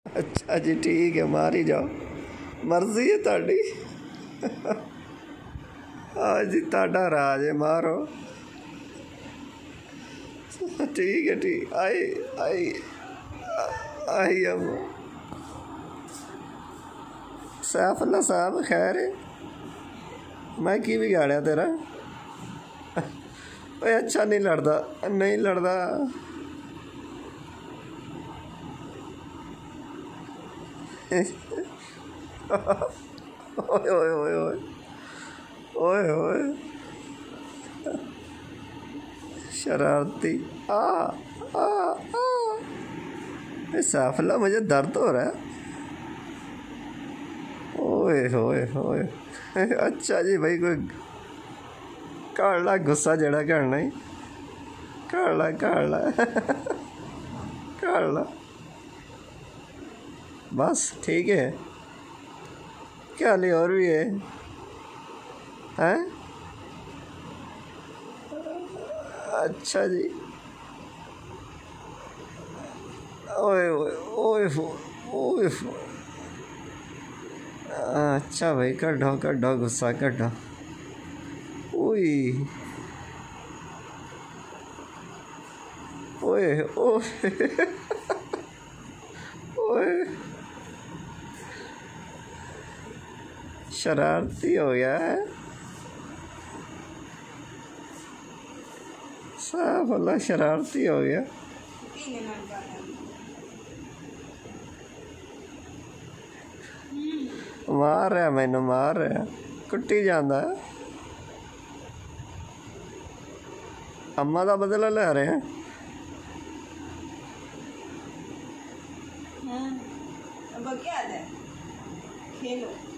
अच्छा जी ठीक है, मार ही जाओ, मर्जी है ताड़ी। हाँ जी ताड़ा राज है, मारो। ठीक है ठीक, आई आई आई अब सैफुल्ला साहब खैर है, मैं की बिगाड़िया तेरा? ओए अच्छा नहीं लड़दा, नहीं लड़दा। ओए ओए ओए ओए ओए ओए शरारती। आ आ आ सैफुल्ला मुझे दर्द हो रहा है। ओए ओए ओए अच्छा जी भाई, कोई कर ला गुस्सा जड़ा करना ही, कर ला कर ला। कर ला बस ठीक है। क्या ले और भी है हैं? अच्छा जी। ओए ओए ओए ओए। अच्छा भाई, कढ़ो कढ़ो गुस्सा कढ़ो। ओए ओए ओए ओए शरारती हो गया है सैफुल्ला, शरारती हो गया। मार रहा मैनू, मार रहा, कुट्टी जांदा। अम्मा का बदला ले रहे हैं। अब क्या है, खेलो।